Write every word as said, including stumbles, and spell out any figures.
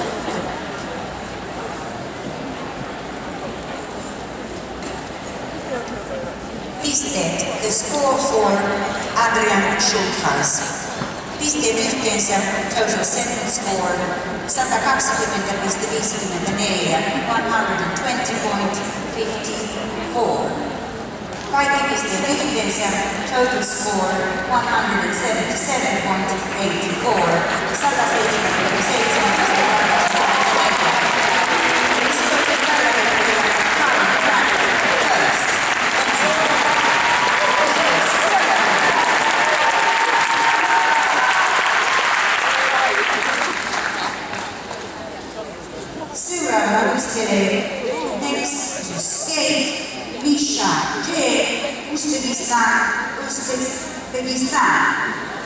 Pisteet, the score for Adrian Schultheiss. Pisteet yhteensä total set score sata kaksikymmentä pilkku viisikymmentäneljä, one hundred twenty point five four. Kaikki pisteet yhteensä total score one hundred seventy-seven point eight four, sata seitsemänkymmentäseitsemän pilkku kahdeksankymmentäneljä. Seuraava opiskelee next to skate Misha J. Uzbekistan, Uzbekistan.